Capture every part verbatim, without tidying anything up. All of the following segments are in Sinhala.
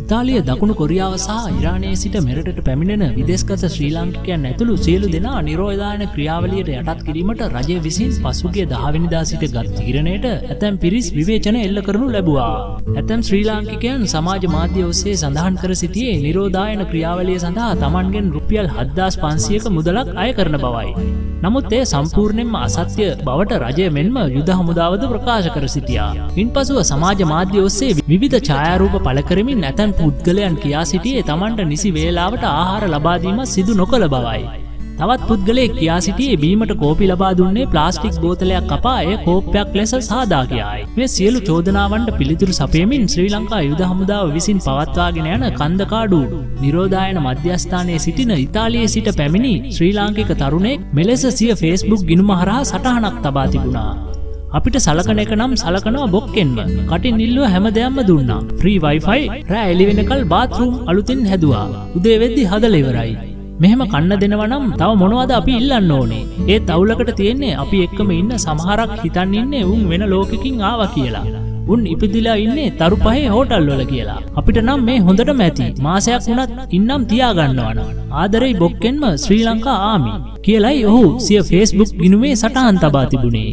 ඉතාලිය දකුණු කොරියාව සහ ඉරානයේ සිට මෙරටට පැමිණෙන විදේශගත ශ්‍රී ලාංකිකයන් ඇතුළු සියලු දෙනා නිරෝධායන ක්‍රියාවලියට යටත් කිරීමට රජය විසින් පසුගිය දහ වෙනිදා සිට ගත් තීරණයට ඇතැම් පිරිස් විවේචන එල්ල කරනු ලැබුවා. ඇතැම් ශ්‍රී ලාංකිකයන් සමාජ මාධ්‍ය ඔස්සේ සඳහන් කර සිටියේ නිරෝධායන ක්‍රියාවලිය සඳහා තමන්ගෙන් රුපියල් හත්දාස් පන්සියයක මුදලක් අය කරන බවයි. නමුත් එය සම්පූර්ණයෙන්ම අසත්‍ය බවට රජය මෙන්ම යුද හමුදාවද ප්‍රකාශ කර සිටියා. ඉන්පසුව සමාජ මාධ්‍ය ඔස්සේ විවිධ ඡායාරූප පළ කරමින් ඇතැම් පුද්ගලයන් කියා සිටියේ තමන්ට නිසි වේලාවට ආහාර ලබා දීමත් සිදු නොකළ බවයි. තවත් පුද්ගලයෙක් කියා සිටියේ බීමට කෝපි ලබා දුන්නේ ප්ලාස්ටික් බෝතලයක් කපා එය කෝප්පයක් ලෙස සාදා කියායි. මේ සියලු චෝදනාවන්ට පිළිතුරු සපයමින් ශ්‍රී ලංකා යුද හමුදාව විසින් පවත්වාගෙන යන කන්දකාඩු නිරෝධායන මධ්‍යස්ථානයේ සිටින ඉතාලියේ සිට පැමිණි ශ්‍රී ලාංකික තරුණයෙක් මෙලෙස සිය ෆේස්බුක් ගිණුම හරහා සටහනක් තබා තිබුණා. අපිට සලකන එක නම් සලකනවා බොක්කෙන්ම. කටින් ඉල්ලුව හැම දෙයක්ම දුන්නා. ෆ්‍රී වයිෆයි, රෑ එළි වෙනකල් බාත්රූම් අලුතින් හැදුවා. උදේ වෙද්දි හදලා ඉවරයි. මෙහෙම කන්න දෙනවා නම් තව මොනවද අපි ඉල්ලන්න ඕනේ? ඒ තවුලකට තියෙන්නේ අපි එක්කම ඉන්න සමහරක් හිතන් ඉන්නේ උන් වෙන ලෝකෙකින් ආවා කියලා. උන් ඉපදිලා ඉන්නේ තරු පහේ හෝටල් වල කියලා. අපිට නම් මේ හොඳටම ඇති. මාසයක් වුණත් ඉන්නම් තියා ගන්නවන. ආදරේ බොක්කෙන්ම ශ්‍රී ලංකා ආමි කියලයි ඔහු සිය Facebook ගිණුමේ සටහන් තබා තිබුණේ.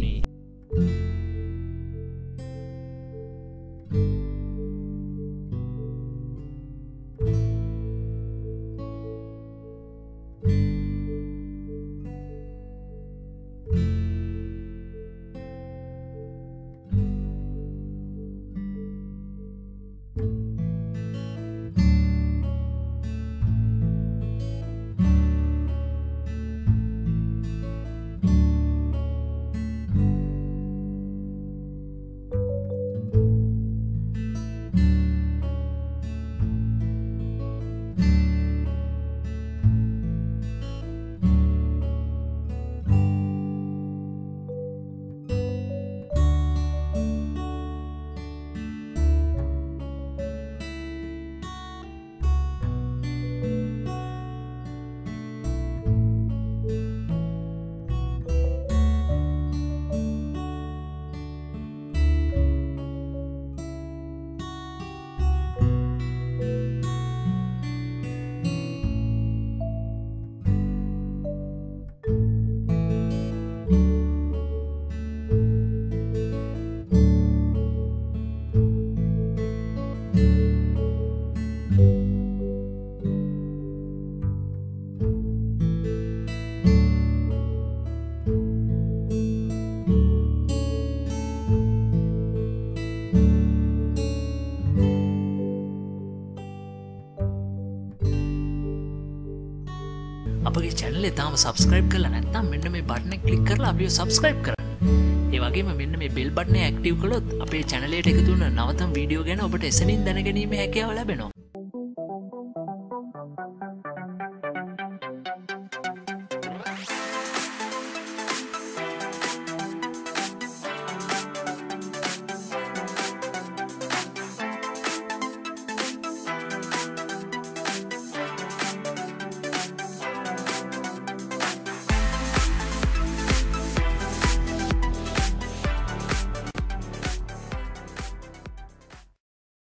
අපගේ channel එක තාම subscribe කරලා නැත්නම් මෙන්න මේ button එක click කරලා අපිව subscribe කරන්න. ඒ වගේම මෙන්න මේ bell button එක active කළොත් අපේ channel එකට එකතු වෙන නවතම වීඩියෝ ගැන ඔබට එසනින් දැනගැනීමේ හැකියාව ලැබෙනවා.